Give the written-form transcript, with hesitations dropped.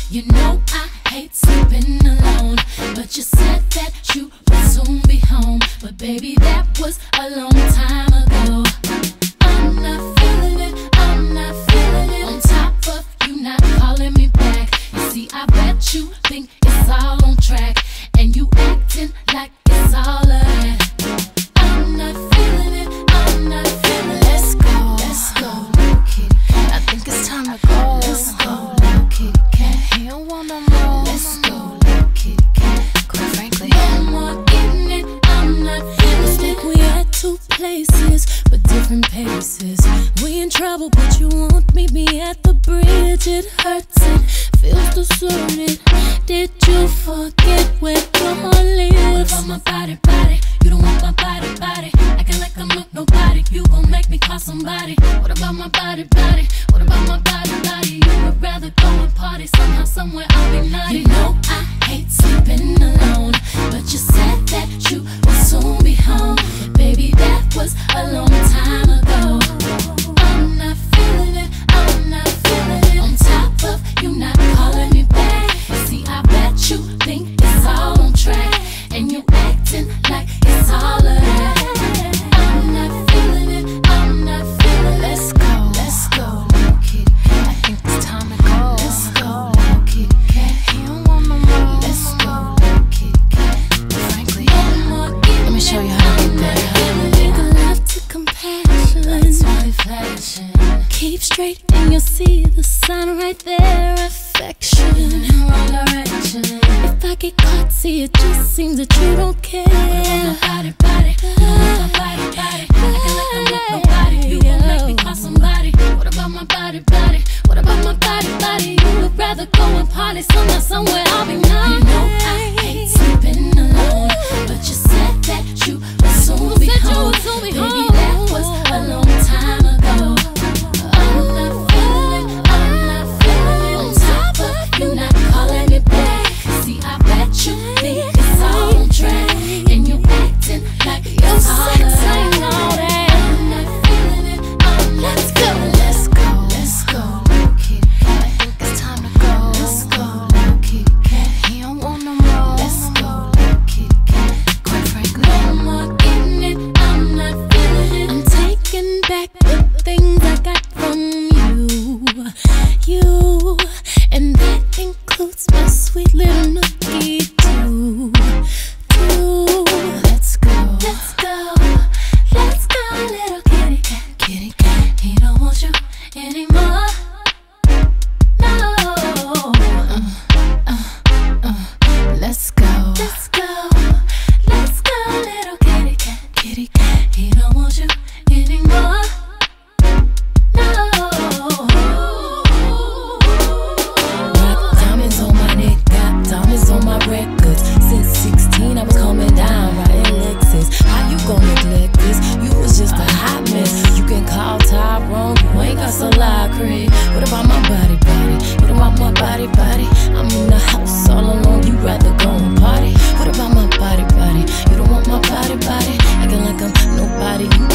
You know I hate sleeping alone, but you said that you would soon be home. But baby, that was a long time ago. I'm not feeling it, I'm not feeling it. On top of you not calling me back. You see, I bet you think it's all on track, and you acting like it's all a act. I'm not feeling it, I'm not feeling it. Let's go, little kitty cat. I think it's time to go. Let's go, little kitty cat. He don't want no more. Let's go, little kitty cat. Quite frankly, no more getting it, I'm not feeling it. It's like we at two places, but different paces. We in trouble, but you won't meet me at the bridge. It hurts, it feels deserted. Did you forget where your heart lives? What about my body, body? You don't want my body, body. Acting like I'm not nobody. You gon' make me call somebody. What about my body, body? What about my body, body? You would rather go and party somehow, somewhere I'll be naughty. You know I hate sleeping alone, but you said that you would soon be home. Baby, that was a long time ago. I'm not feeling it, I'm not feeling it. On top of you not calling me back. See, I bet you think it's all on track, and you acting like it's all a act. I'm not feeling it, I'm not feeling it. Let's go, little kitty cat. I think it's time to go. Let's go, little kitty cat. He don't want no more. Let's go, little kitty cat. Frankly, let me show you how to get there. Make love to compassion. Lights really flashing. Keep straight and you'll see the sign right there. Affection in the wrong direction. If I get caught, see, it just seems that you don't care. What about my body, body? You don't want my body, body. Acting like I'm not nobody. You gon' make me call somebody. What about my body, body? What about my body, body? You would rather go and party somehow, somewhere I'll be naughty. You know I hate sleeping alone, but you said that you would soon be home. Baby, that was a long time ago. I'm not feeling it, I'm not feeling it. On top of you not calling me back. See, I bet you think it's all on track, and you acting like it's all a act. I'm not feeling it, I'm not feeling it. Let's go, little kitty cat. I think it's time to go. Let's go, little kitty cat. He don't want no more. Let's go, little kitty cat. Quite frankly, no more getting it, I'm not feeling it. I'm taking back the things I got from you, and that includes my sweet little nookie too. Let's go, little kitty cat, kitty cat. He don't want you anymore. No. Let's go, little kitty cat, kitty cat. He don't want you anymore. Diamonds on my neck, got diamonds on my records. Since 16, I was coming down, riding Lexus. How you gon' neglect this? You was just a hot mess. You can call Tyrone, you ain't got so loud, Craig. What about my body, body? What about my body, body? I'm in the house all alone, you rather go and party. What about my body, body? You don't want my body, body? Acting like I'm nobody, you